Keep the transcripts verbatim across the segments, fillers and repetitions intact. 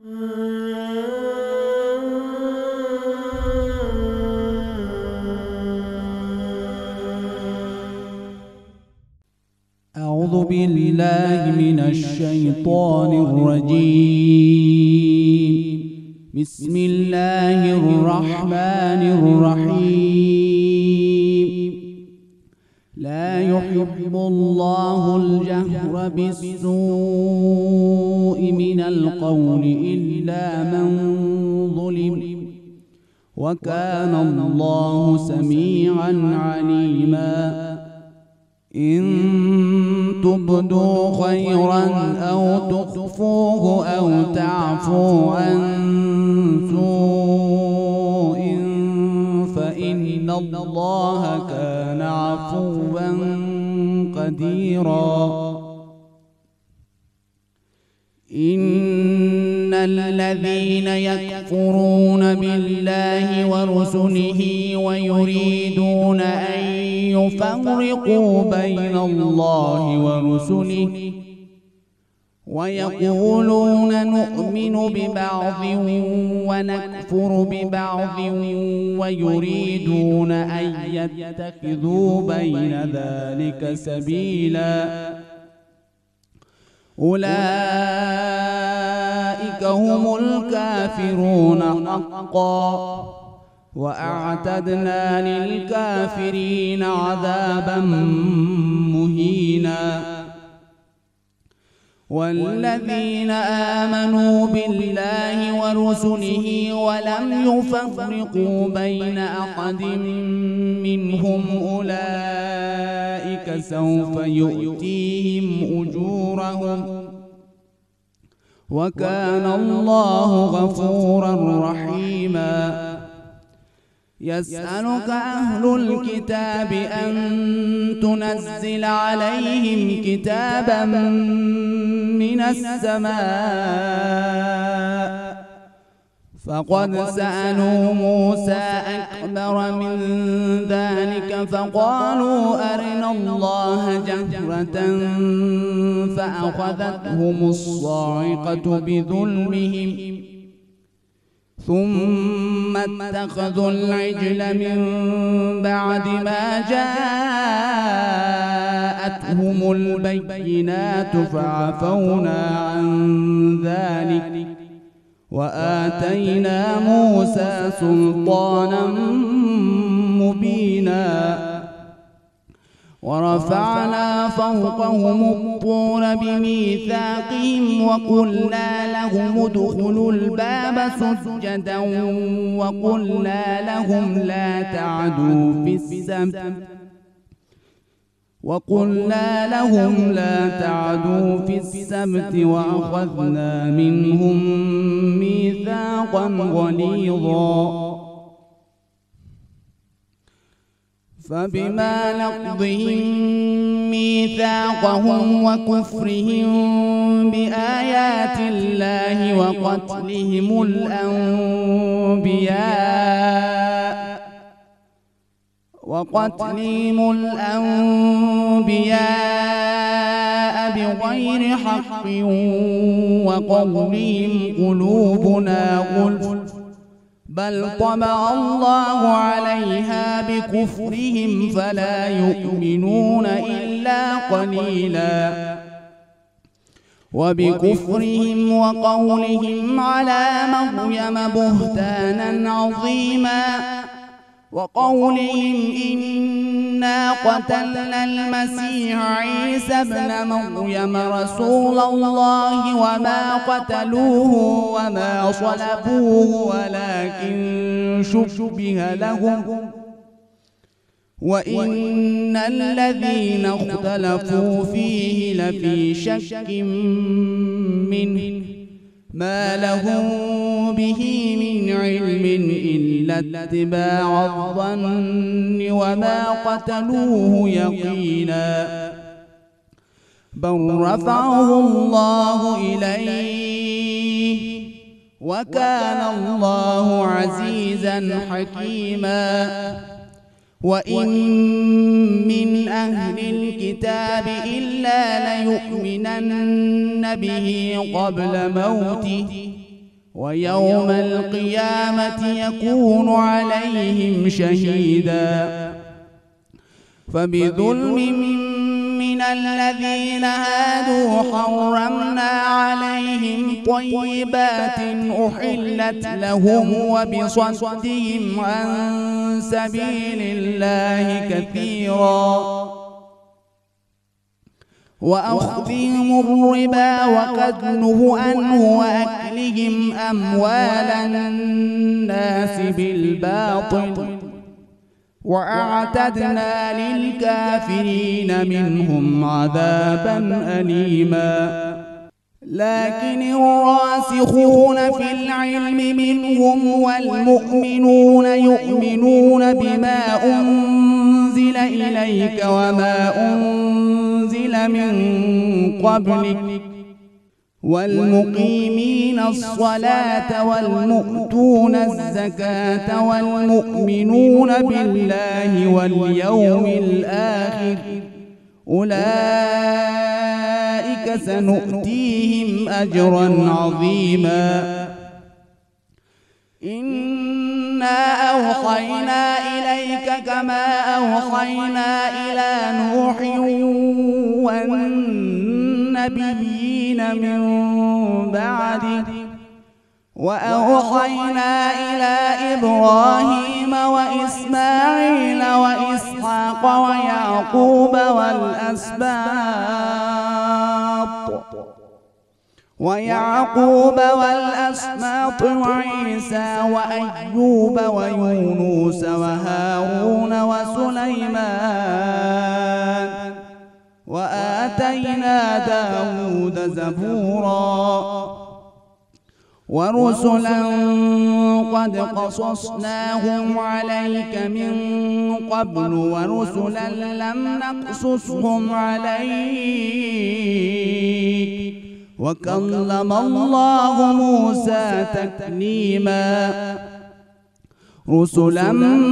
أعوذ بالله من الشيطان الرجيم. بسم الله الرحمن الرحيم. لا يحب الله الجهر بالسوء من القول إلا من ظلم، وكان الله سميعا عليما. إن تبدوا خيرا أو تخفوه أو تعفو عن سوء فإن الله كان عفوا قديرا. إن الذين يكفرون بالله ورسله ويريدون أن يفرقوا بين الله ورسله ويقولون نؤمن ببعض ونكفر ببعض ويريدون أن يتخذوا بين ذلك سبيلا، أولئك هم الكافرون حقا، وأعتدنا للكافرين عذابا مهينا. والذين آمنوا بالله ورسله ولم يفرقوا بين أحد منهم أولئك سوف يؤتيهم أجورهم، وكان الله غفورا رحيما. يسألك أهل الكتاب أن تنزل عليهم كتابا من السماء، فقد سألوا موسى أكبر من ذلك فقالوا أرنا الله جهرة فأخذتهم الصاعقة بظلمهم ثم اتخذوا العجل من بعد ما جاءتهم البينات فعفونا عن ذلك وآتينا موسى سلطانا مبينا. ورفعنا فوقهم الطور بميثاقهم وقلنا لهم ادخلوا الباب سجدا وقلنا لهم لا تعدوا في السبت وقلنا لهم لا تعدوا في السبت وأخذنا منهم ميثاقا غليظا. فبما نقضهم ميثاقهم وكفرهم بآيات الله وقتلهم الأنبياء وقتلهم الأنبياء بغير حق وقولهم قلوبنا غلف بل طبع الله عليها بكفرهم فلا يؤمنون إلا قليلا. وبكفرهم وقولهم على مريم بهتانا عظيما وقولهم إنا قتلنا المسيح عيسى ابن مريم رسول الله وما قتلوه وما صلبوه ولكن شبه لهم وإن الذين اختلفوا فيه لفي شك منه ما لهم به من علم إلا اتباع الظن وما قتلوه يقينا بل رفعه الله إليه وكان الله عزيزا حكيما. وإن من أهل الكتاب إلا ليؤمنن به قبل موته ويوم القيامة يكون عليهم شهيدا فبظلم من الذين هادوا حرمنا عليهم طيبات أحلت لهم وبصدهم عن سبيل الله كثيرا وأخذهم الربا وقد نهوا عنه وأكلهم أموال الناس بالباطل وأعتدنا للكافرين منهم عذابا أليما لكن الراسخون في العلم منهم والمؤمنون يؤمنون بما أنزل إليك وما أنزل من قبلك والمقيمين الصلاة والمؤتون الزكاة والمؤمنون بالله واليوم الآخر أولئك سنؤتيهم أجرا عظيما إنا أوحينا إليك كما أوحينا إلى نوح والنبيين من بعده وأوحينا إلى إبراهيم وإسماعيل وإسحاق ويعقوب والأسباط ويعقوب والأسباط وعيسى وأيوب ويونس وهارون وسليمان وآتينا داود زبورا ورسلا قد قصصناهم عليك من قبل ورسلا لم نقصصهم عليك وكلم الله موسى تكليما رسلا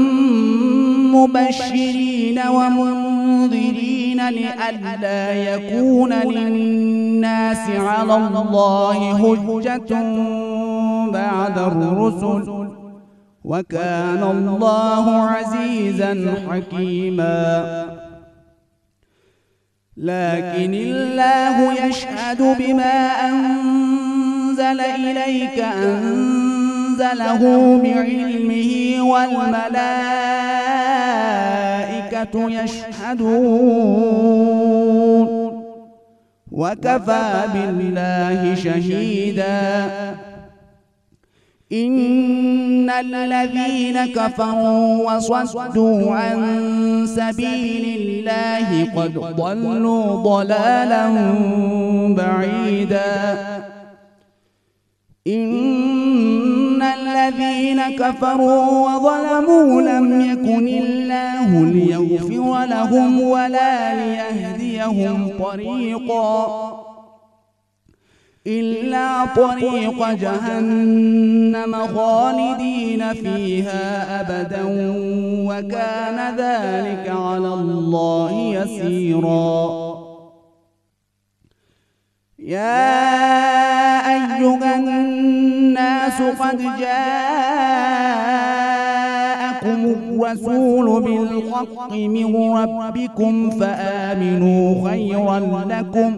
مبشرين ومنذرين لئلا يكون للناس على الله حجة بعد الرسل وكان الله عزيزا حكيما لكن الله يشهد بما أنزل إليك أنزله بعلمه والملائكة يشهدون وكفى بالله شهيدا إن الذين كفروا وصدوا عن سبيل الله قد ضلوا ضلالا بعيدا إن الذين كفروا وظلموا لم يكن الله ليغفر لهم ولا ليهديهم طريقا إلا طريق جهنم خالدين فيها أبدا وكان ذلك على الله يسيرا يا أيها الناس قد جاءكم الرسول بالحق من ربكم فآمنوا خيرا لكم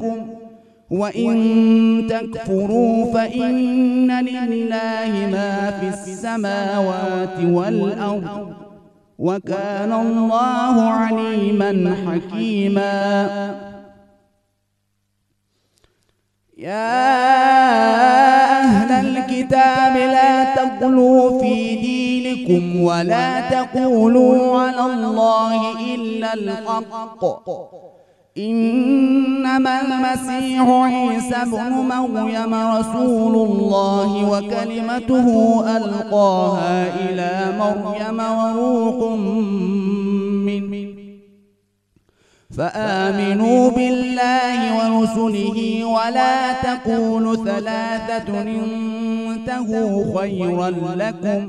وإن تكفروا فإن لله ما في السماوات والأرض وكان الله عليما حكيما يا أهل الكتاب لا تغلوا في دينكم ولا تقولوا على الله إلا الحق إنما المسيح عيسى ابن مريم رسول الله وكلمته ألقاها إلى مريم وروح منه فآمنوا بالله ورسله ولا تقولوا ثلاثة انتهوا خيرا لكم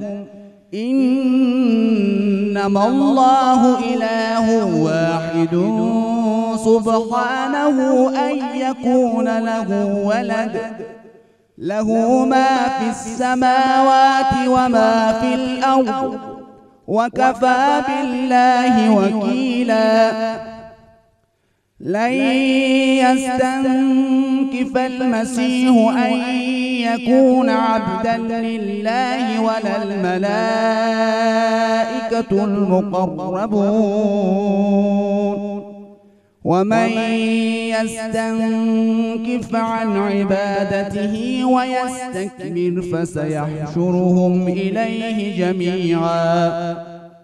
إنما الله إله واحد سبحانه أن يكون له ولد له ما في السماوات وما في الأرض وكفى بالله وكيلا لن يستنكف المسيح أن يكون عبدا لله ولا الملائكة المقربون ومن يستنكف عن عبادته ويستكبر فسيحشرهم إليه جميعا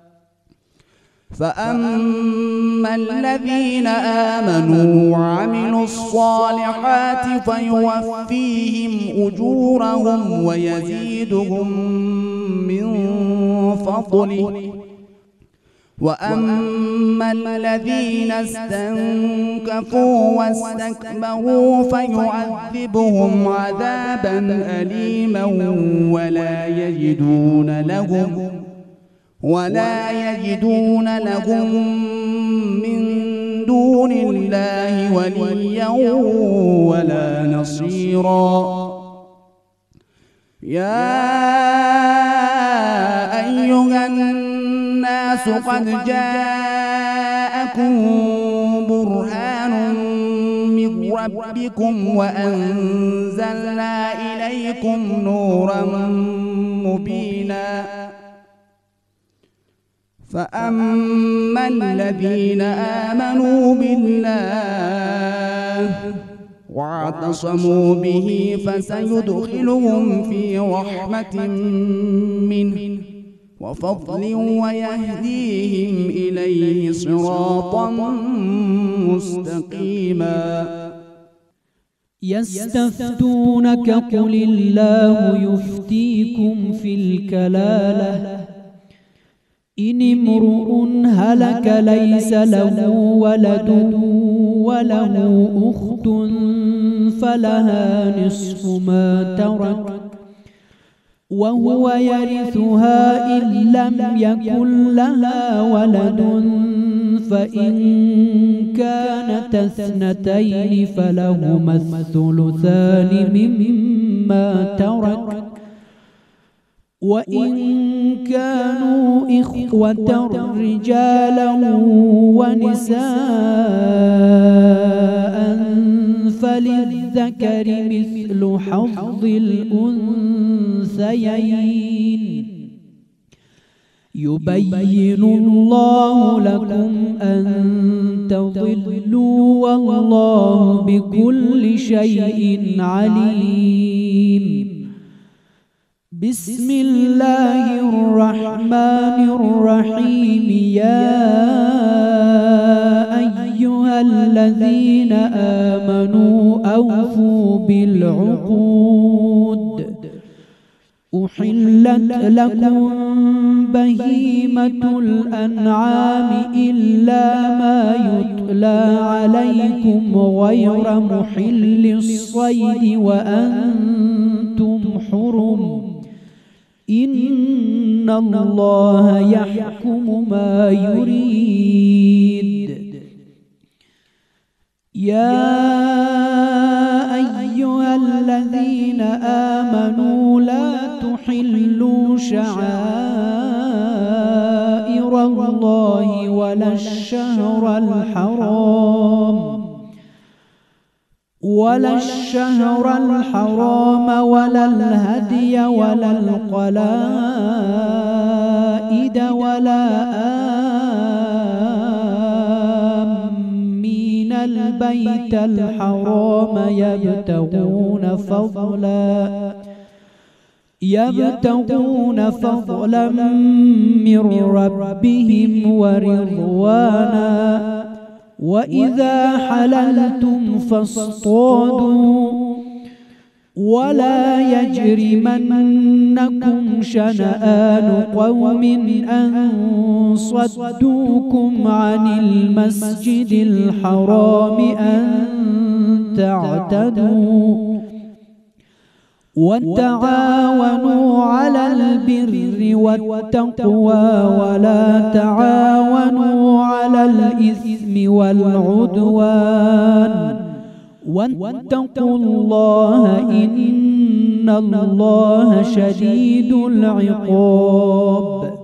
فأما الذين آمنوا وعملوا الصالحات فيوفيهم أجورهم ويزيدهم من فضله وأما الذين استنكفوا واستكبروا فيعذبهم عذابا أليما ولا يجدون لهم ولا يجدون لهم من دون الله وليا ولا نصيرا يا أيها الناس قد جاءكم برهان من ربكم وأنزلنا إليكم نورا مبينا فأما الذين آمنوا بالله واعتصموا به فسيدخلهم في رحمة منه وفضل ويهديهم إليه صراطا مستقيما يستفتونك قل الله يفتيكم في الكلالة إن امرؤ هلك ليس له ولد وله أخت فلها نصف ما ترك وهو يرثها إن لم يكن لها ولد فإن كانت اثنتين فلهما الثلثان مما ترك وإن كانوا إخوة رجالا ونساء فللذكر مثل حظ الأنثيين يبين الله لكم أن تضلوا والله بكل شيء عليم بسم الله الرحمن الرحيم يا أيها الذين آمنوا أوفوا بالعقود أحلت لكم بهيمة الأنعام إلا ما يتلى عليكم غير محل الصيد وأنتم حرم إن الله يحكم ما يريد يا أيها الذين آمنوا لا تحلوا شعائر الله ولا الشهر الحرام ولا الشهر الحرام ولا الهدي ولا القلائد ولا آمين البيت الحرام يبتغون فضلا يبتغون فضلا من ربهم ورضوانا وإذا حللتم فاصطادوا ولا يجرمنكم شنآن قوم أن صدوكم عن المسجد الحرام أن تعتدوا وتعاونوا على البر والتقوى ولا تعاونوا على الإثم والعدوان واتقوا الله إن إن الله شديد العقاب.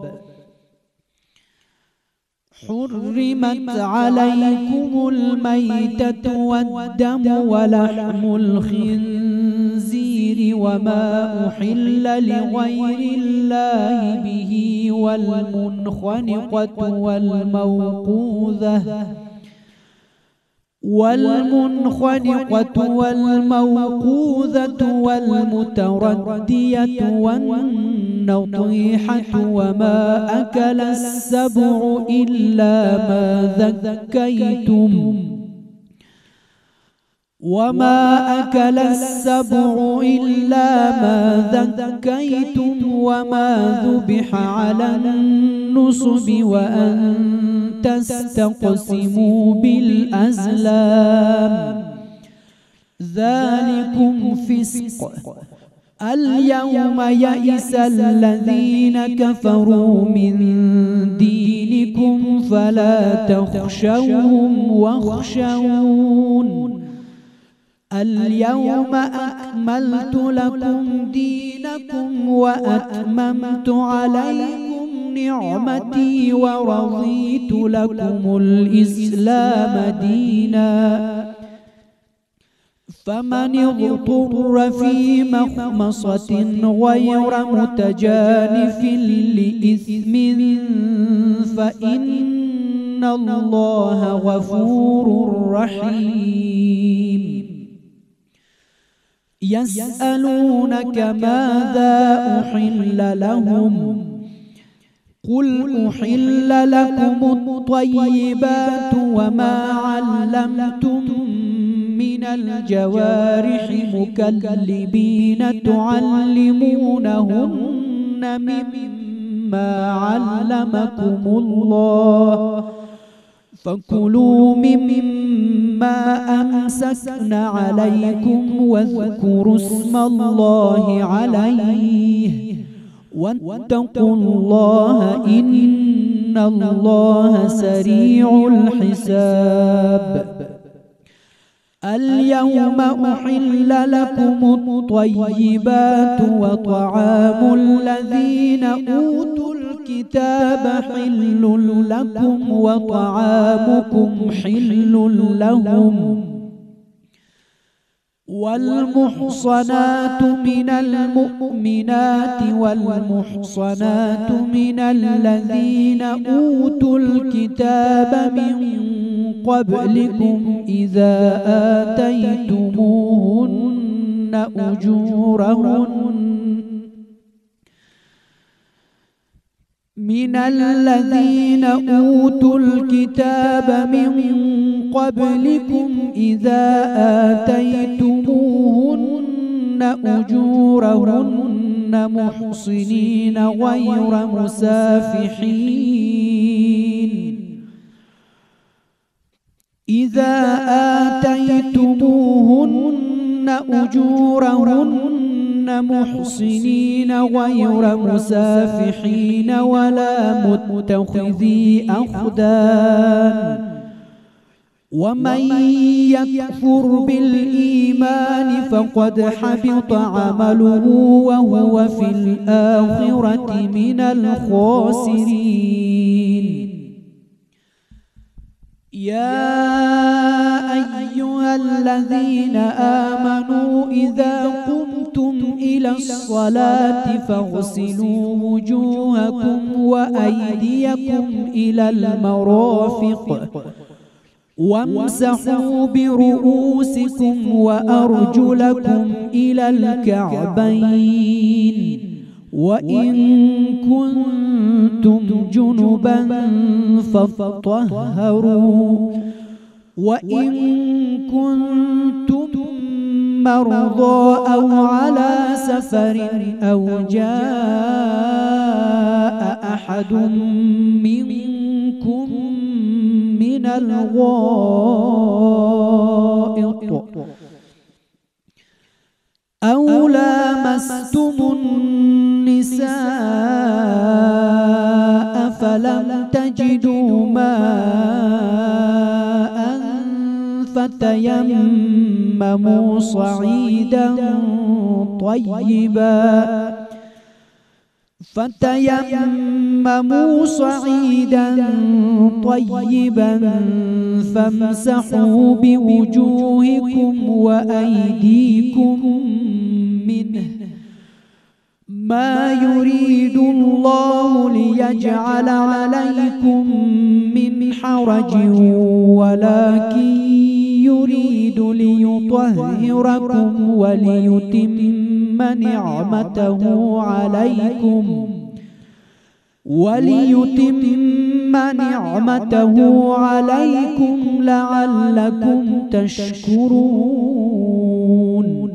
حرمت عليكم الميتة والدم ولحم الخنزير وما أحل لغير الله به والمنخنقة والموقوذة والمنخنقة والموقوذة والمتردية والنطيحة وما أكل السبع إلا ما ذكيتم وما أكل السبع إلا ما ذكيتم وما ذبح على النصب وأن تستقسموا بالأزلام ذلكم فسق. اليوم يئس الذين كفروا من دينكم فلا تخشوهم واخشون. اليوم أكملت لكم دينكم وأتممت عليكم نعمتي ورضيت لكم الإسلام دينا. فمن اضطر في مخمصة غير متجانف لإثم فإن الله غفور رحيم. يسألونك ماذا أحل لهم قل أحل لكم الطيبات وما علمتم من الجوارح مكلبين تعلمونهن مما علمكم الله فكلوا مما أمسكن عليكم واذكروا اسم الله عليه واتقوا الله إن الله سريع الحساب. اليوم أحل لكم الطيبات وطعام الذين أوتوا الكتاب حل لكم وطعامكم حل لهم. والمحصنات من المؤمنات والمحصنات من الذين أوتوا الكتاب من قبلكم إذا آتيتموهن أجورهن من الذين أوتوا الكتاب من قبلكم إذا آتيتموهن أجورهن محصنين غير مسافحين إذا آتيتموهن أجورهن محصنين غير مسافحين ولا متخذي أخدان. ومن يكفر بالإيمان فقد حبط عمله وهو في الآخرة من الخاسرين. يا أيها الذين آمنوا إذا قمتم إلى الصلاة فاغسلوا وجوهكم وأيديكم إلى المرافق وامسحوا برؤوسكم وأرجلكم إلى الكعبين وإن كنتم جنبا فاطهروا وإن كنتم مرضى أو على سفر أو جاء أحد منكم من الغائط أو لامستم النساء فلم تجدوا ماء فتيمموا صعيدا طيبا فتيمموا صعيدا طيبا فامسحوا بوجوهكم وأيديكم منه ما يريد الله ليجعل عليكم من حرج ولكن يريد ليطهركم وليتم نعمته عليكم وليتم نعمته عليكم لعلكم تشكرون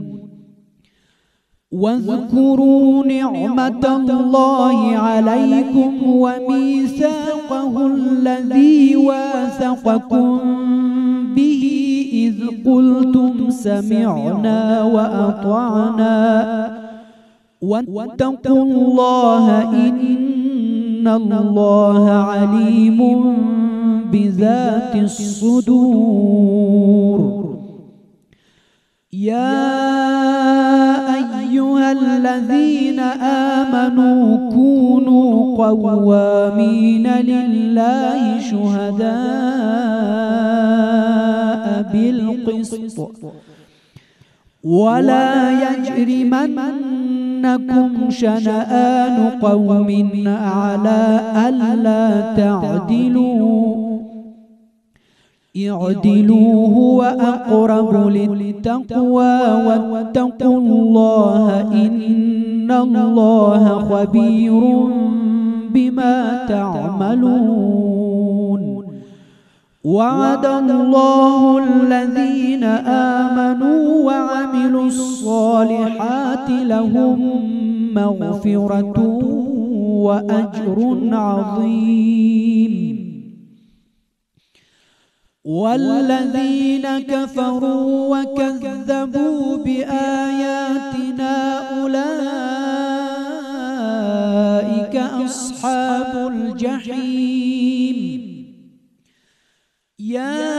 واذكروا نعمة الله عليكم وميثاقه الذي واثقكم به إذ قلتم سمعنا وأطعنا واتقوا الله إن الله عليم بذات الصدور. يا أيها الذين آمنوا كونوا قوامين لله شهداء بالقسط ولا يجرمنكم شنآن قوم على ألا تعدلوا اعدلوا هو أقرب للتقوى واتقوا الله إن الله خبير بما تعملون. وعد الله الذين آمنوا وعملوا الصالحات لهم مغفرة وأجر عظيم. والذين كفروا وكذبوا بآياتنا أولئك أصحاب الجحيم. يا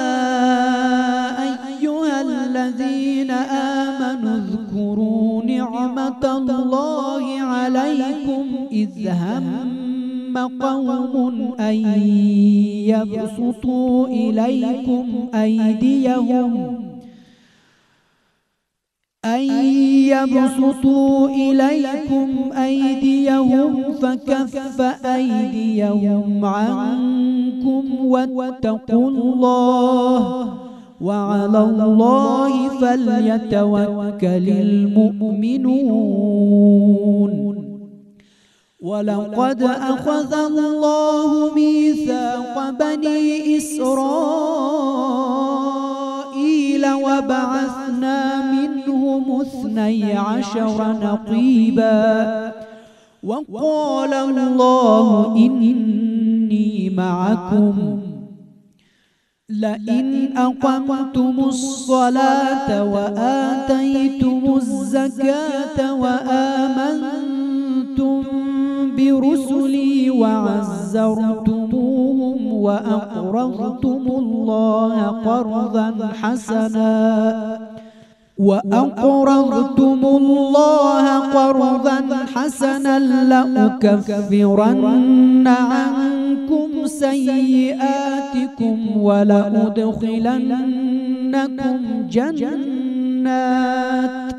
أيها الذين آمنوا اذكروا نعمة الله عليكم إذ هم قوم أن يبسطوا إليكم أيديهم أن يبسطوا إليكم أيديهم فكف أيديهم عنكم واتقوا الله وعلى الله فليتوكل المؤمنون. ولقد أخذ الله ميثاق بني إسرائيل وبعثنا منهم اثني عشر نقيبا وقال الله إني معكم لئن أقمتم الصلاة وآتيتم الزكاة وآمنتم برسلي وعزرتموهم وأقرضتم الله قرضا حسنا وأقرضتم الله قرضا حسنا لأكفرن عنكم سيئاتكم ولأدخلنكم جنات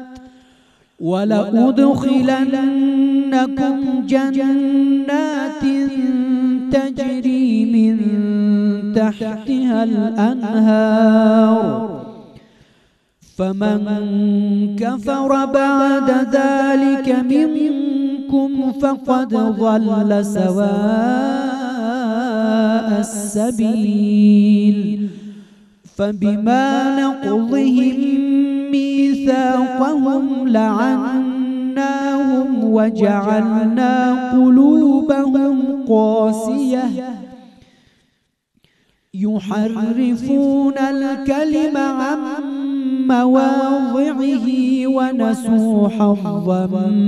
ولأدخلنكم جنات تجري من تحتها الأنهار فمن كفر بعد ذلك منكم فقد ضل سواء السبيل. فبما نقضهم ميثاقهم لعناهم وجعلنا قلوبهم قاسية يحرفون الكلم عن مواضعه ونسوا حظا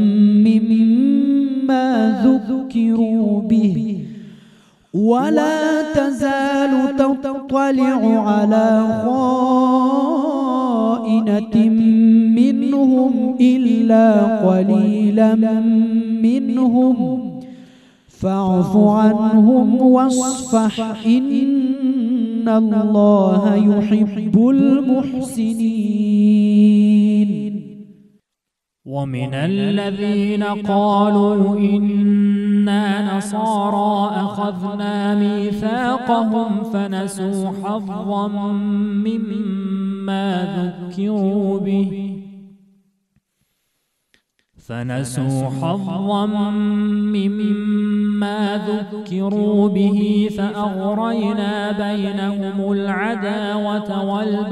مما ذكروا به ولا تزال تطلع على خائنة منهم منهم إلا قليلا منهم فاعف عنهم واصفح إن الله يحب المحسنين. ومن الذين قالوا إنا نصارى أخذنا ميثاقهم فنسوا حظا مما ذكروا به فنسوا حظا مما ذكروا به فأغرينا بينهم العداوة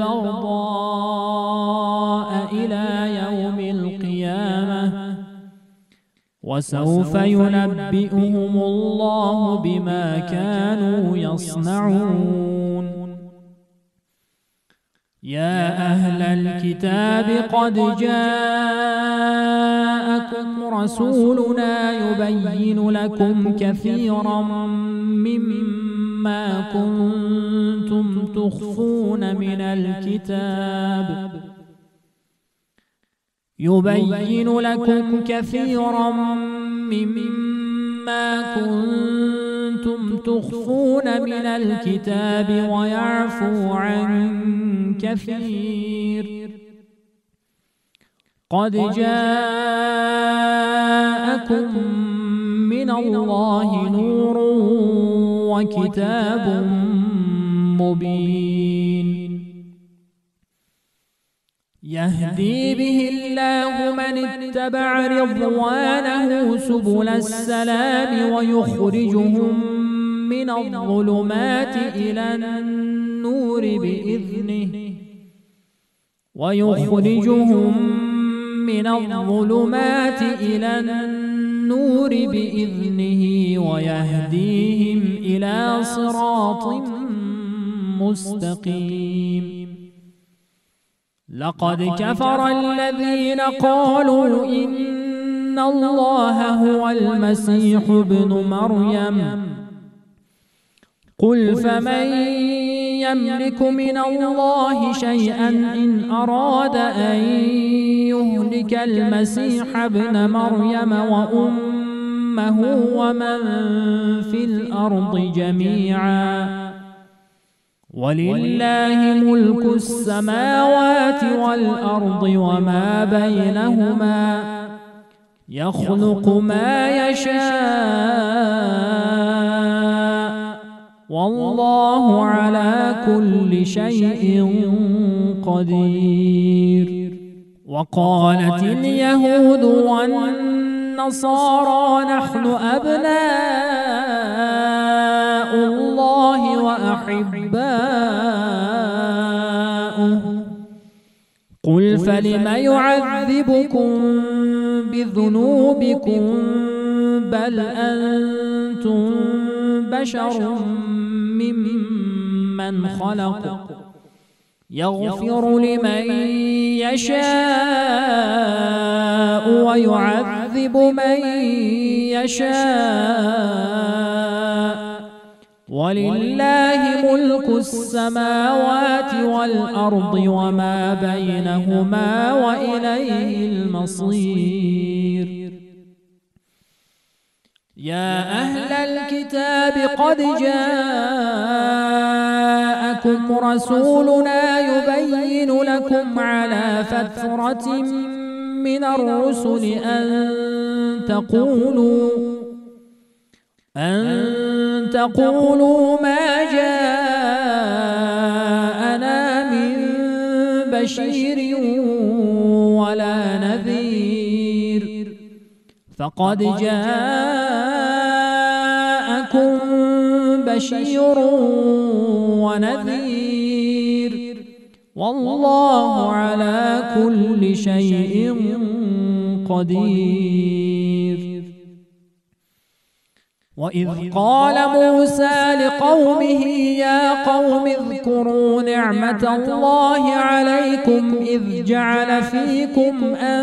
والبغضاء إلى يوم القيامة وسوف ينبئهم الله بما كانوا يصنعون. يا أهل الكتاب قد جاءكم رسولنا يبين لكم كثيرا مما كنتم تخفون من الكتاب يبين لكم كثيرا مما كنتم تخفون من الكتاب ويعفو عن كثير. قد جاءكم من الله نور وكتاب مبين يهدي به الله من اتبع رضوانه سبل السلام ويخرجهم من الظلمات إلى النور بإذنه ويخرجهم من الظلمات إلى النور بإذنه ويهديهم إلى صراط مستقيم. لقد كفر الذين قالوا إن الله هو المسيح ابن مريم قل فمن يملك من الله شيئا إن أراد أن يهلك المسيح ابن مريم وأمه ومن في الأرض جميعا ولله ملك السماوات والأرض وما بينهما يخلق ما يشاء والله على كل شيء قدير. وقالت اليهود والنصارى نحن أبناء الله وأحباؤه قل فلم يعذبكم بذنوبكم بل أنتم بشر ممن خلق يغفر لمن يشاء ويعذب من يشاء ولله ملك السماوات والأرض وما بينهما وإليه المصير. يا أهل الكتاب قد جاءكم رسولنا يبين لكم على فترة من الرسل أن تقولوا أن تقولوا ما جاءنا من بشير ولا نذير فقد جاءكم بشير ونذير والله على كل شيء قدير. وإذ قال موسى لقومه يا قوم اذكروا نعمة الله عليكم إذ جعل فيكم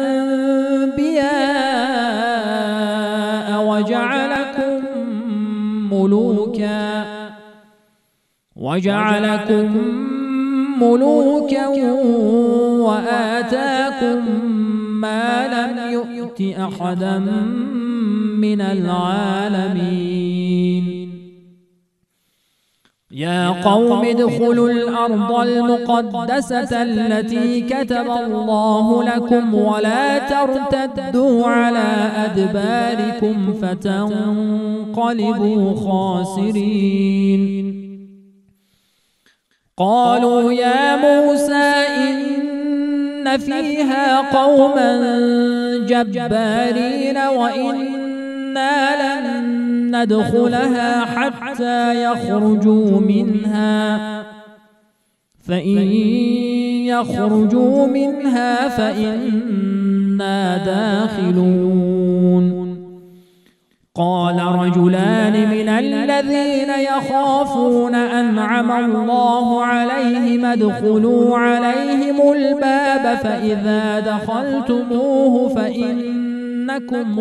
أنبياء وجعلكم ملوكا وجعلكم ملوكا وآتاكم ما لم يؤت أحدا من العالمين يا قوم ادخلوا الأرض المقدسة التي كتب الله لكم ولا ترتدوا على أدباركم فتنقلبوا خاسرين قالوا يا موسى إن فيها قوما جبارين وإنا لن ندخلها حتى يخرجوا منها فإن يخرجوا منها فإنا داخلون قال رجلان من الذين يخافون أنعم الله عليهم ادخلوا عليهم الباب فإذا دخلتموه فإنكم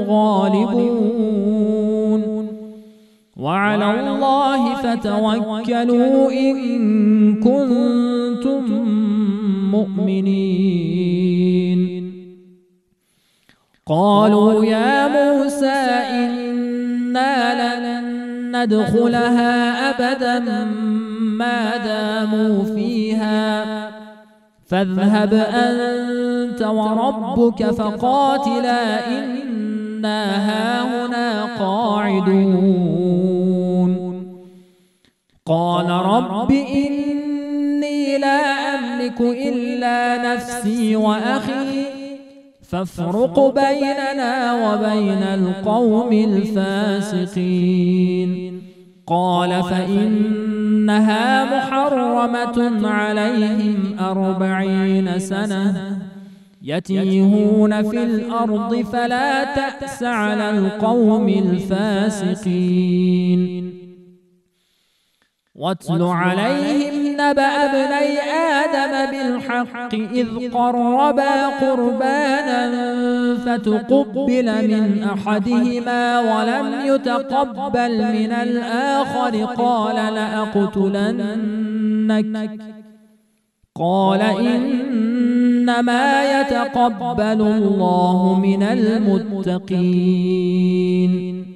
غالبون وعلى الله فتوكلوا إن كنتم مؤمنين قالوا يا موسى إنا لن ندخلها أبدا ما داموا فيها فاذهب أنت وربك فقاتلا إنا هاهنا قاعدون قال رب إني لا أملك إلا نفسي وأخي فافرق بيننا وبين القوم الفاسقين قال فإنها محرمة عليهم أربعين سنة يتيهون في الأرض فلا تأس على القوم الفاسقين واتل عليهم نبأ ابني آدم بالحق إذ قربا قربانا فتقبل من أحدهما ولم يتقبل من الآخر قال لأقتلنك قال إنما يتقبل الله من المتقين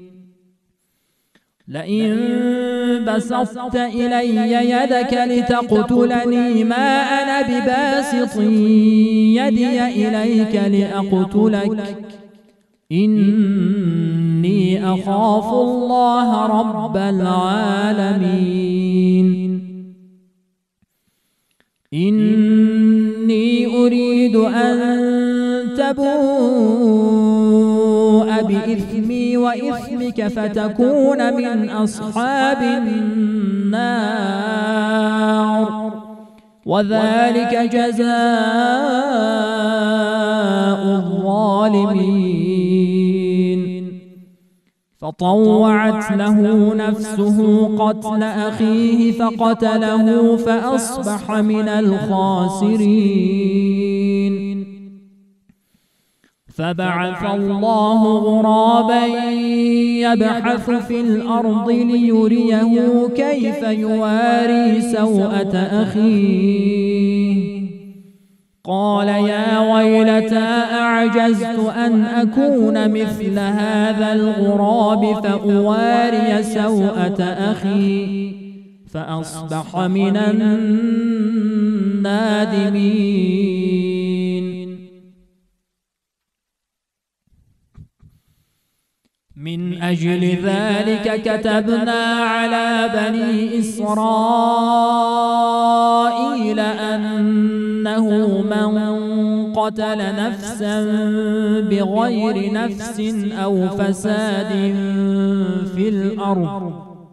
لئن بسطت إلي يدك لتقتلني ما أنا بباسط يدي إليك لأقتلك إني أخاف الله رب العالمين إني أريد أن تبوء بإثمي وإثمك فتكون من أصحاب النار وذلك جزاء الظالمين فطوعت له نفسه قتل أخيه فقتله فأصبح من الخاسرين فبعث الله غرابا يبحث في الأرض ليريه كيف يواري سوءة أخيه قال يا ويلتى أعجزت أن أكون مثل هذا الغراب فأواري سوءة أخي فأصبح من النادمين من أجل ذلك كتبنا على بني إسرائيل أنه من قتل نفسا بغير نفس أو فساد في الأرض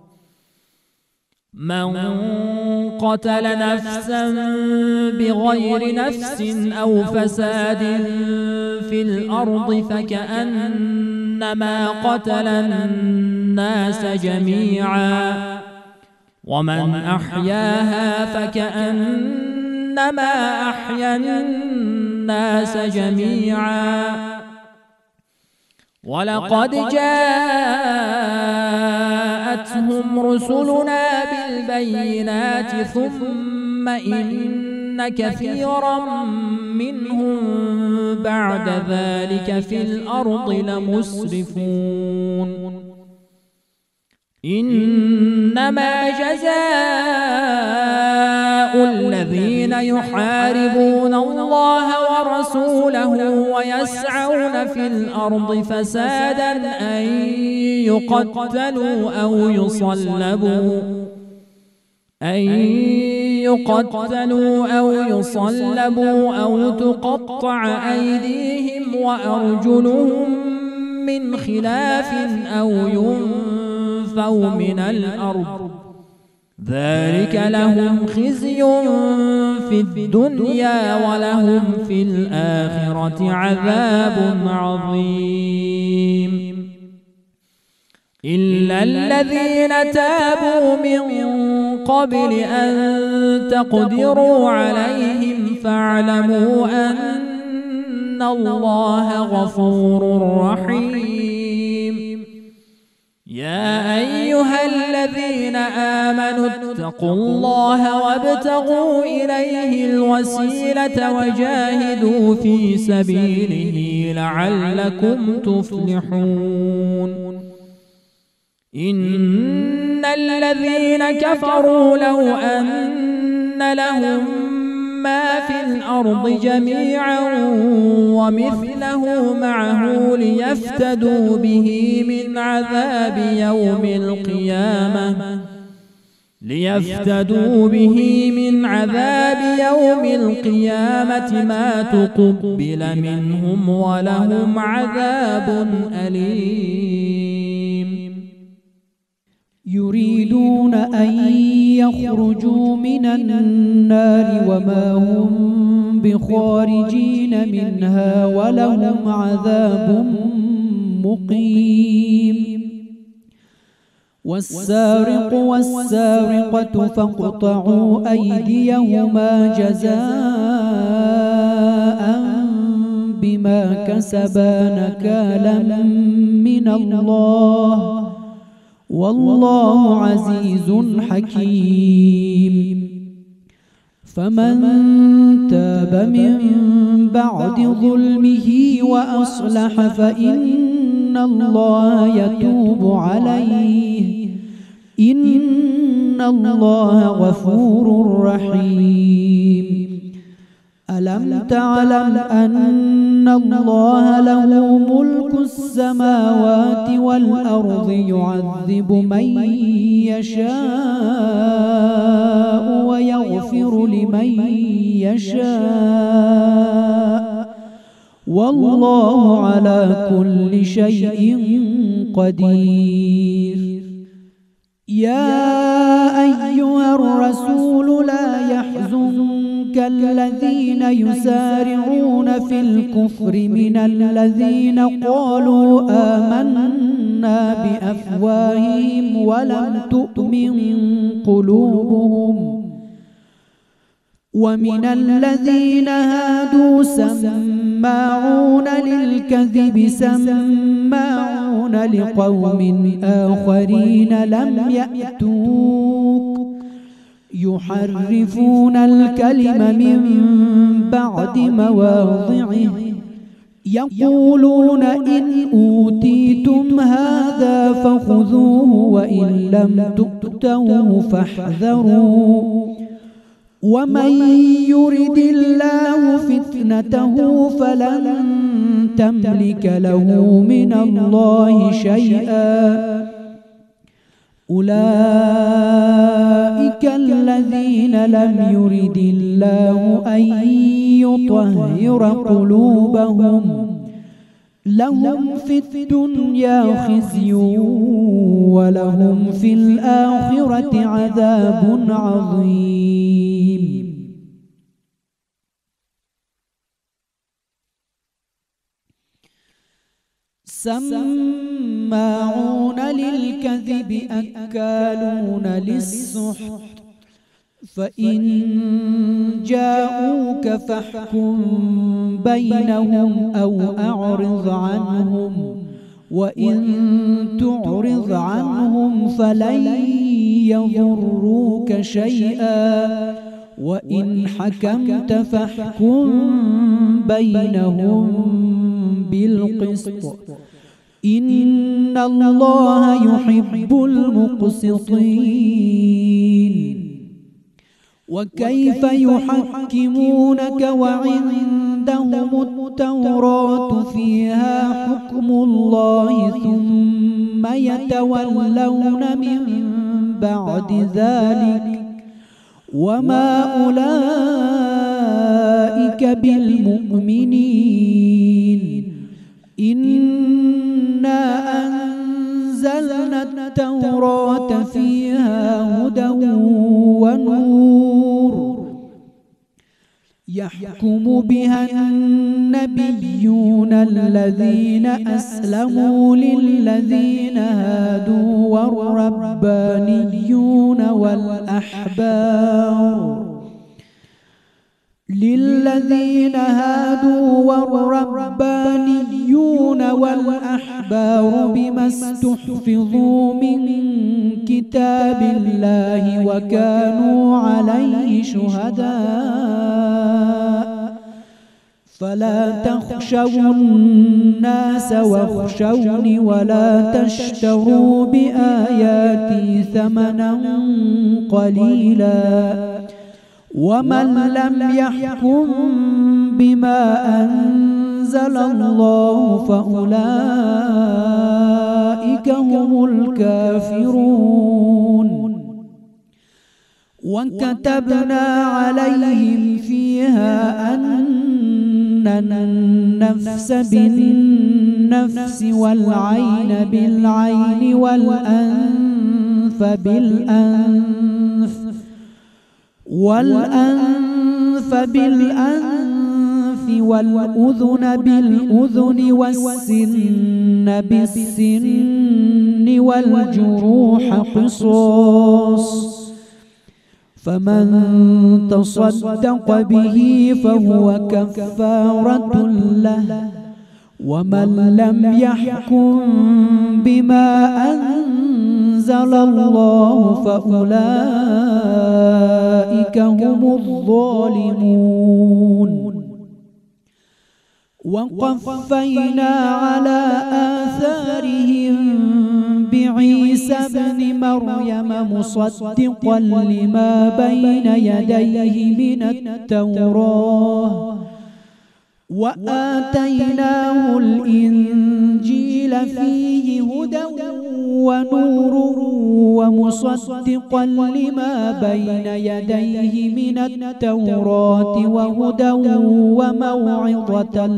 من قتل نفسا بغير نفس أو فساد في الأرض فكأنما قتل الناس جميعا ومن أحياها فكأنما أحيا الناس جميعا ولقد جاءتهم رسلنا بالبينات ثم إن كثيرا منهم بعد ذلك في الأرض لمسرفون إنما جزاء الذين يحاربون الله ورسوله ويسعون في الأرض فسادا أن يقتلوا أو يصلبوا أن يقتلوا أو يصلبوا أو تقطع أيديهم وأرجلهم من خلاف أو ينفوا من الأرض ذلك لهم خزي في الدنيا ولهم في الآخرة عذاب عظيم إلا الذين تابوا من قبل أن تقدروا عليهم فاعلموا أن الله غفور رحيم يا أيها الذين آمنوا اتقوا الله وابتغوا إليه الوسيلة وجاهدوا في سبيله لعلكم تفلحون إن الذين كفروا لو أن لهم ما في الأرض جميعا ومثله معه ليفتدوا به من عذاب يوم القيامة ليفتدوا به من عذاب يوم القيامة ما تقبل منهم ولهم عذاب أليم يريدون أن يخرجوا من النار وما هم بخارجين منها ولهم عذاب مقيم والسارق والسارقة فاقطعوا أيديهما جزاء بما كسبا نكالا من الله والله عزيز حكيم فمن تاب من بعد ظلمه وأصلح فإن الله يتوب عليه إن الله غفور رحيم ألم تعلم أن الله له ملك السماوات والأرض يعذب من يشاء ويغفر لمن يشاء والله على كل شيء قدير يا أيها الرسول لا يحزنك الذين يسارعون في الكفر من الذين قالوا آمنا بأفواههم ولم تؤمن قلوبهم ومن الذين هادوا سماعون للكذب سماعون لقوم آخرين لم يأتوك يحرفون الكلم من بعد مواضعه يقولون إن أوتيتم هذا فخذوه وإن لم تؤتوه فاحذروا ومن يرد الله فتنته فلن تملك له من الله شيئا أولئك الذين لم يرد الله أن يطهر قلوبهم لهم في الدنيا خزي ولهم في الآخرة عذاب عظيم سماعون للكذب أكالون للسحت فإن جاءوك فاحكم بينهم أو أعرض عنهم وإن تعرض عنهم فلن يضروك شيئا وإن حكمت فاحكم بينهم بالقسط إن الله يحب المقسطين. وكيف يحكمونك وعندهم التوراة فيها حكم الله ثم يتولون من بعد ذلك وما أولئك بالمؤمنين. إنا أنزلنا التوراة فيها هدى ونور يحكم بها النبيون الذين أسلموا للذين هادوا والربانيون والأحبار للذين هادوا والربانيون والأحبار بما استحفظوا من كتاب الله وكانوا عليه شهداء فلا تخشوا الناس واخشوني ولا تشتروا بآياتي ثمنا قليلا ومن لم يحكم بما أنزل الله فأولئك هم الكافرون. وكتبنا عليهم فيها أن النفس بالنفس والعين بالعين والأنف بالأنف والأنف بالأنف والأذن بالأذن والسن بالسن والجروح قصاص فمن تصدق به فهو كفارة له ومن لم يحكم بما أنزل الله فأولئك هم الظالمون. وقفينا على آثارهم بعيسى ابن مريم مصدقا لما بين يديه من التوراة وآتيناه الإنجيل فيه هدى ونور ومصدقا لما بين يديه من التوراة وهدى وموعظة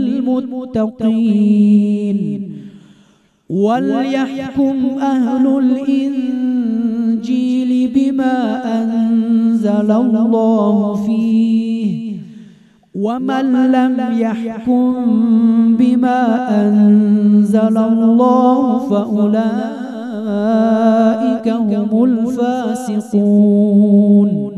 للمتقين. وليحكم أهل الإنجيل بما أنزل الله فيه ومن لم يحكم بما أنزل الله فأولئك هم الفاسقون.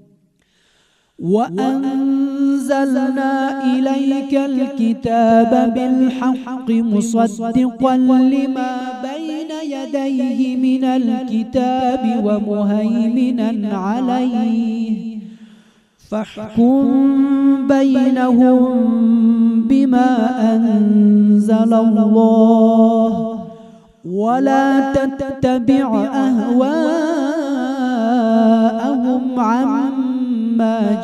وأنزلنا إليك الكتاب بالحق مصدقا لما بين يديه من الكتاب ومهيمنا عليه فاحكم بينهم بما أنزل الله ولا تتبع أهواءهم عما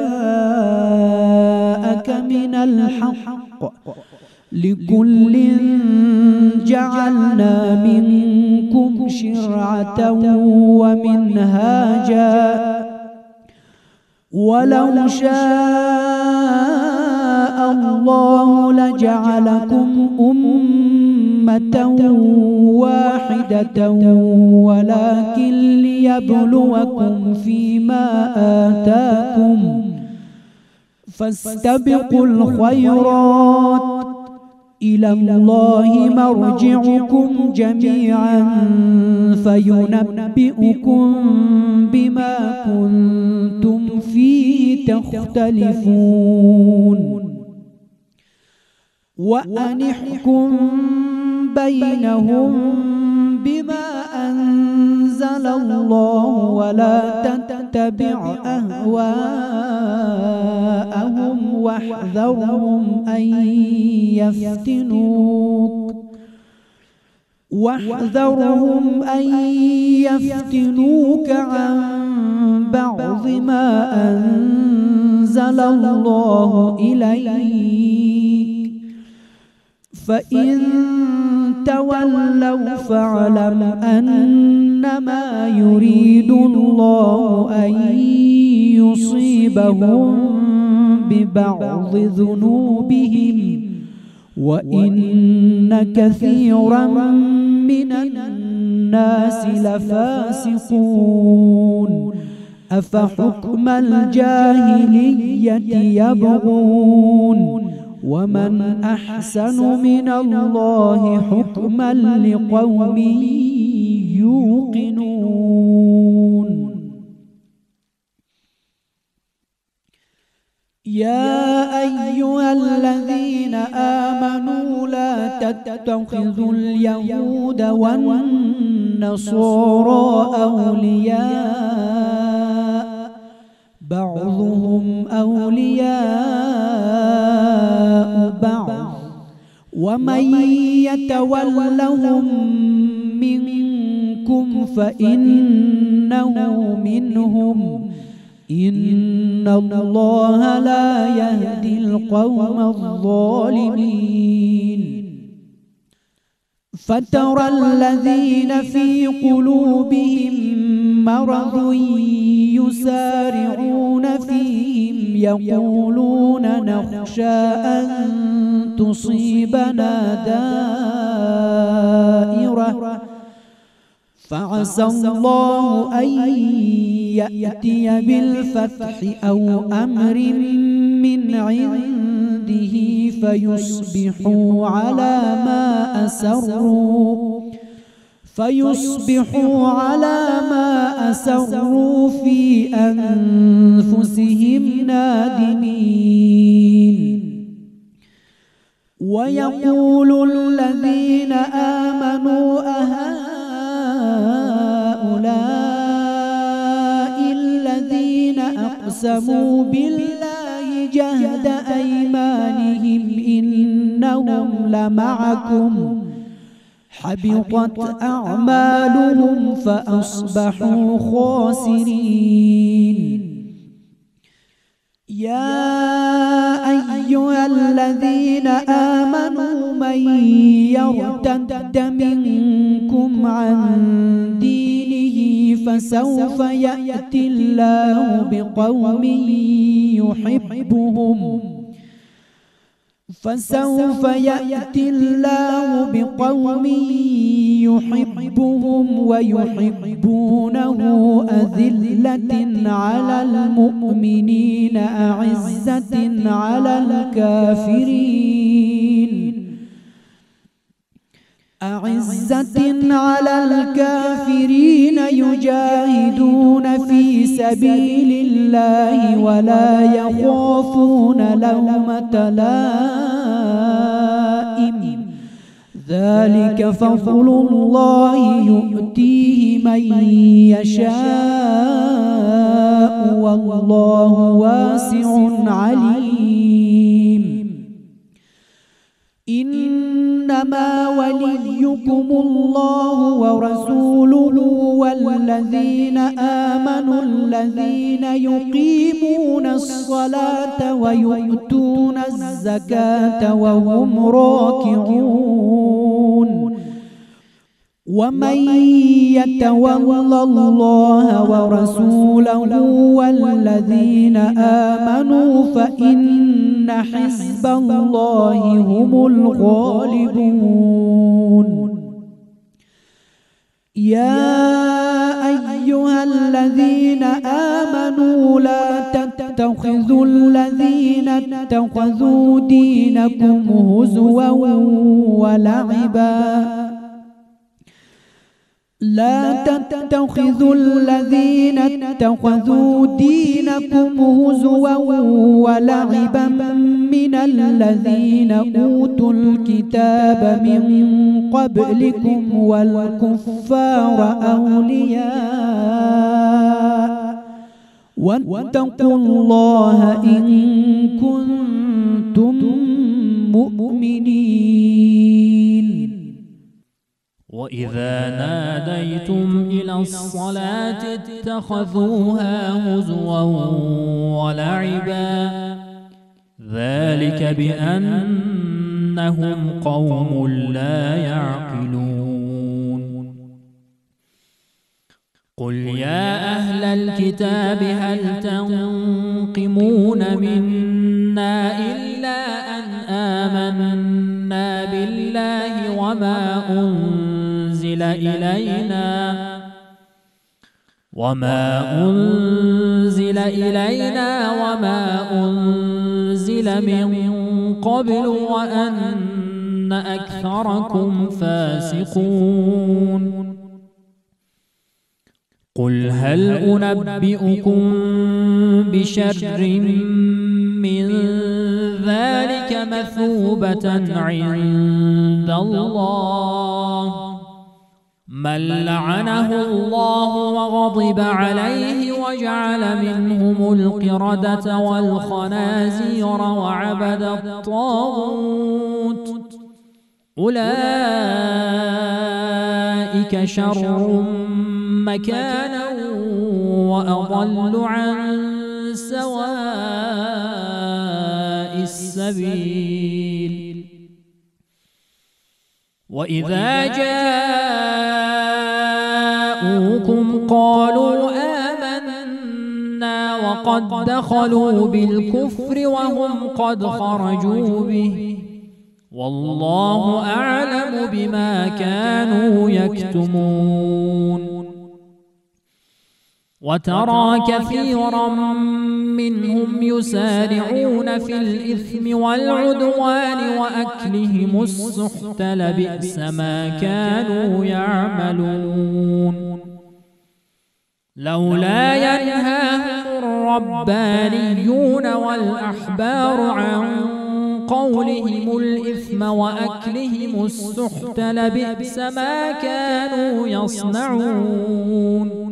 جاءك من الحق لكل جعلنا منكم شرعة ومنهاجا ولو شاء الله لجعلكم أمة واحدة ولكن ليبلوكم فيما آتاكم فاستبقوا الخيرات إلى الله مرجعكم جميعا فينبئكم بما كنتم فيه تختلفون. وأن احكم بينهم بما أنزل الله ولا تتبعوا تتبع أهواءهم واحذرهم أن يفتنوك واحذرهم أن يفتنوك عن بعض ما أنزل الله إليك فإن تولوا فاعلم أنما يريد الله أن يصيبهم ببعض ذنوبهم وإن كثيرا من الناس لفاسقون أفحكم الجاهلية يبغون ومن أحسن من الله حكما لقوم يوقنون. يا أيها الذين آمنوا لا تتخذوا اليهود والنصارى أولياء بعضهم أولياء بعض ومن يتولهم منكم فإنه منهم إن الله لا يهدي القوم الظالمين. فترى الذين في قلوبهم مرض يسارعون فيهم يقولون نخشى أن تصيبنا دائرة فعسى الله أن يأتي بالفتح أو أمر من عنده فيصبحوا على ما أسروا فيصبحوا على ما أسروا في أنفسهم نادمين. ويقول الذين آمنوا أهؤلاء الذين أقسموا بالله جهد أيمانهم إنهم لمعكم حبطت أعمالهم فأصبحوا خاسرين. يا أيها الذين آمنوا من يرتد منكم عن دينه فسوف يأتي الله بقوم يحبهم فسوف يأتي الله بقوم يحبهم ويحبونه أذلة على المؤمنين أعزة على الكافرين أعزة على الكافرين يجاهدون في سبيل الله ولا يخافون لومة لائم ذلك فضل الله يؤتيه من يشاء والله واسع عليم. إنما وليكم الله ورسوله والذين آمنوا الذين يقيمون الصلاة ويؤتون الزكاة وهم راكعون. ومن يتول الله ورسوله والذين آمنوا فإن حزب الله هم الغالبون. يا أيها الذين آمنوا لا تتخذوا الذين اتخذوا دينكم هزوا ولعبا لا تتخذوا الذين اتخذوا دينكم هزوا ولعبا من الذين أوتوا الكتاب من قبلكم والكفار أولياء واتقوا الله إن كنتم مؤمنين. وإذا ناديتم إلى الصلاة اتخذوها هزوا ولعبا ذلك بأنهم قوم لا يعقلون. قل يا أهل الكتاب هل تنقمون منا إلا أن آمنا بالله وما أنزل إلينا وما أنزل إلينا وما أنزل من قبل وأن أكثركم فاسقون. قل هل أنبئكم بشر من ذلك مثوبة عند الله من لعنه الله وغضب عليه وجعل منهم القردة والخنازير وعبد الطاغوت أولئك شر مكانا وأضل عن سواء السبيل. وإذا جاءوكم قالوا آمنا وقد دخلوا بالكفر وهم قد خرجوا به والله أعلم بما كانوا يكتمون. وترى كثيرا منهم يسارعون في الإثم والعدوان وأكلهم السحت لبئس ما كانوا يعملون. لولا ينهاهم الربانيون والأحبار عن قولهم الإثم وأكلهم السحت لبئس ما كانوا يصنعون.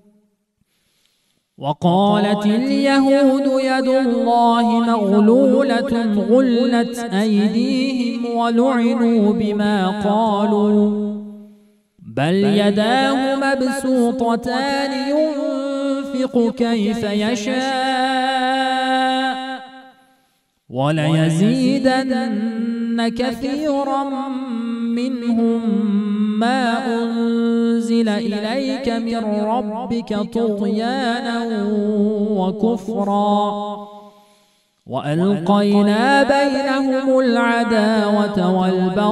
وقالت اليهود يد الله مغلولة غلت أيديهم ولعنوا بما قالوا بل يداه مبسوطتان ينفق كيف يشاء وليزيدن كثيرا منهم ما أنزل إليك من ربك طغيانا وكفرا وألقينا بينهم العداوة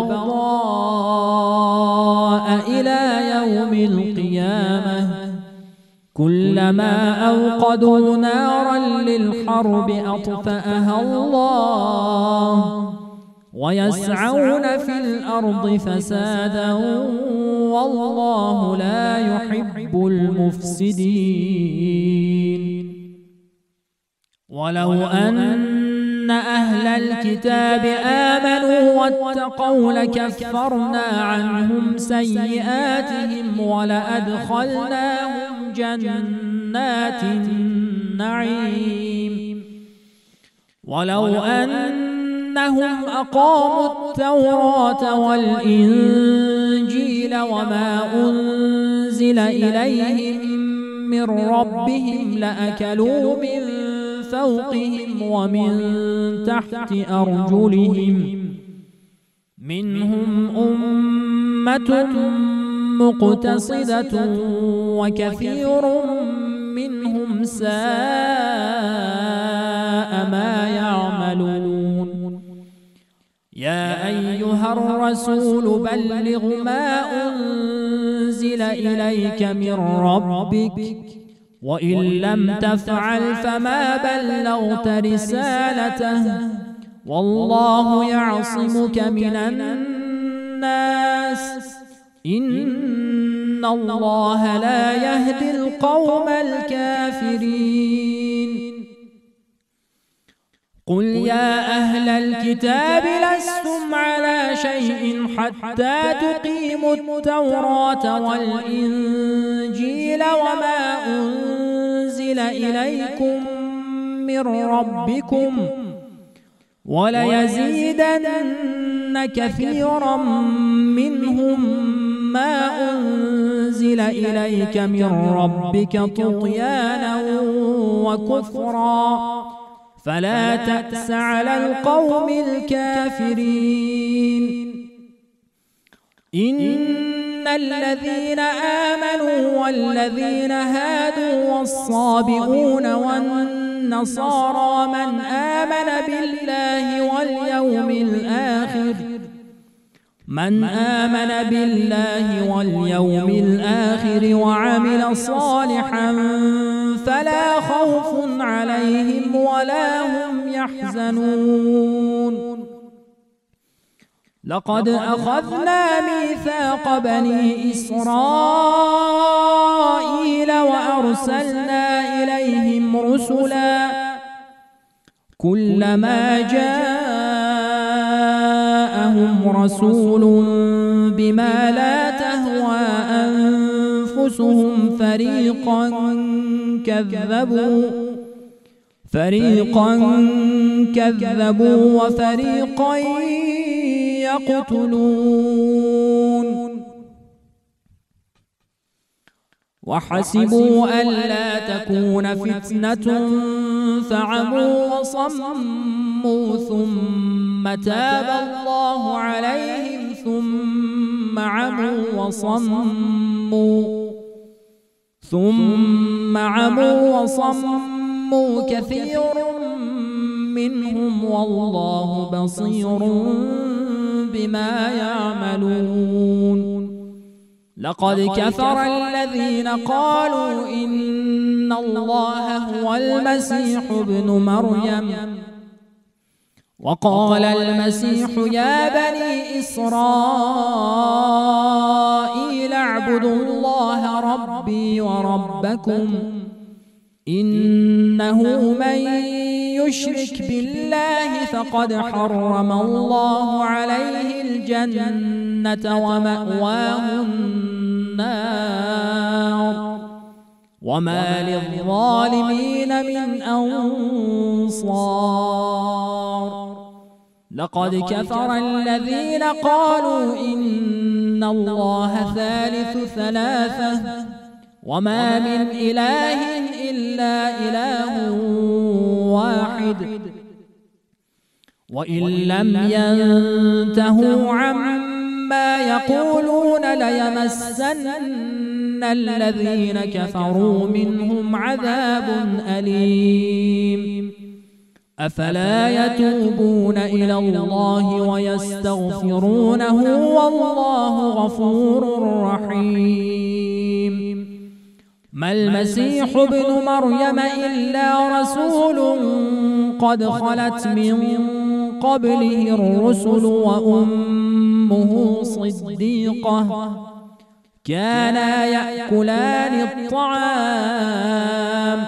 والبغضاء إلى يوم القيامة كلما أوقدوا نارا للحرب أطفأها الله ويسعون في الأرض فسادا والله لا يحب المفسدين. ولو أن أهل الكتاب آمنوا واتقوا لكفرنا عنهم سيئاتهم ولأدخلناهم جنات النعيم. ولو أنهم أقاموا التوراة والإنجيل وما أنزل إليهم من ربهم لأكلوا من فوقهم ومن تحت أرجلهم منهم أمة مقتصدة وكثير منهم ساء ما يعملون. يا أيها الرسول بلغ ما أنزل إليك من ربك وإن لم تفعل فما بلغت رسالته والله يعصمك من الناس إن الله لا يهدي القوم الكافرين. قل يا أهل الكتاب لستم على شيء حتى تقيموا التوراة والإنجيل وما أنزل أنزل إليكم من ربكم وليزيدن كثيرا منهم ما أنزل إليك من ربك طغيانا وكفرا فلا تأس على القوم الكافرين. إن الذين آمنوا والذين هادوا والصابئون والنصارى من آمن بالله واليوم الآخر من آمن بالله واليوم الآخر وعمل صالحا فلا خوف عليهم ولا هم يحزنون. لقد أخذنا ميثاق بني إسرائيل وأرسلنا إليهم رسلا كلما جاءهم رسول بما لا تهوى أنفسهم فريقا كذبوا فريقا كذبوا وفريقا يقتلون. وحسبوا ألا تكون فتنة فعموا وصموا ثم تاب الله عليهم ثم عموا وصموا ثم عموا وصموا كثير منهم والله بصير بما يعملون. لقد كفر الذين قالوا إن الله هو المسيح ابن مريم وقال المسيح يا بني إسرائيل اعبدوا الله ربي وربكم إنه من يشرك بالله فقد حرم الله عليه الجنة ومأواه النار وما للظالمين من أنصار. لقد كفر الذين قالوا إن الله ثالث ثلاثة وما من إله إلا إله واحد وإن لم ينتهوا عما يقولون ليمسن الذين كفروا منهم عذاب أليم. أفلا يتوبون إلى الله ويستغفرونه والله غفور رحيم. ما المسيح ابن مريم إلا رسول قد خلت من قبله الرسل وأمه صديقة كانا يأكلان الطعام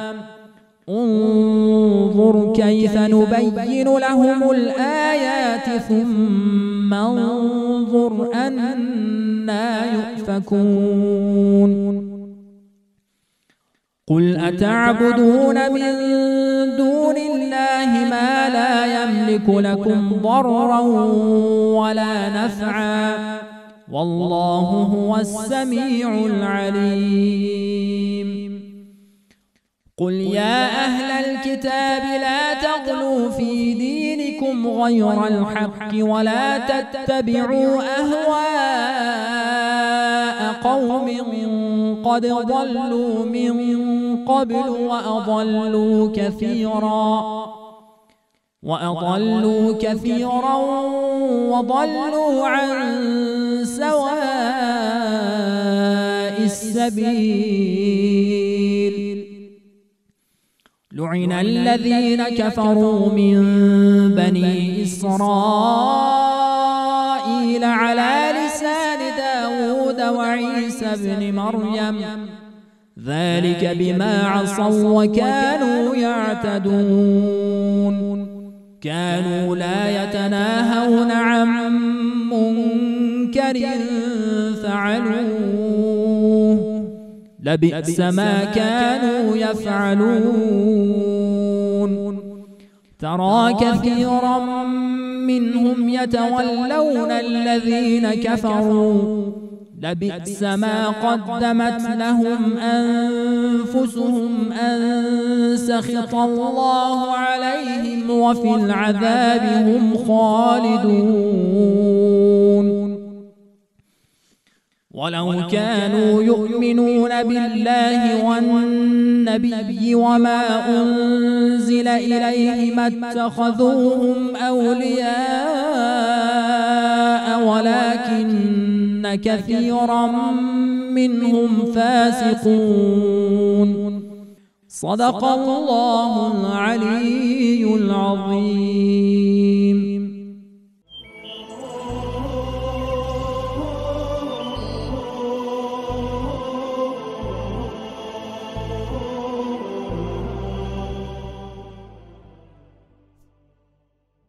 انظر كيف نبين لهم الآيات ثم انظر أنى يؤفكون. قل أتعبدون من دون الله ما لا يملك لكم ضرا ولا نفعا والله هو السميع العليم. قل يا أهل الكتاب لا تغلوا في دينكم غير الحق ولا تتبعوا أهواء قوم قد ضلوا من قبل وأضلوا كثيرا وأضلوا كثيرا وضلوا عن سواء السبيل. لعن الذين كفروا من بني إسرائيل على لسان داود وعيسى بن مريم ذلك بما عصوا وكانوا يعتدون. كانوا لا يتناهون عن منكر فعلوه لبئس ما كانوا يفعلون ترى كثيرا منهم يتولون الذين كفروا لبئس ما قدمت لهم أنفسهم أن سخط الله عليهم وفي العذاب هم خالدون ولو كانوا يؤمنون بالله والنبي وما أنزل إليه ما اتخذوهم أولياء ولكن كثيرا منهم فاسقون صدق الله العلي العظيم.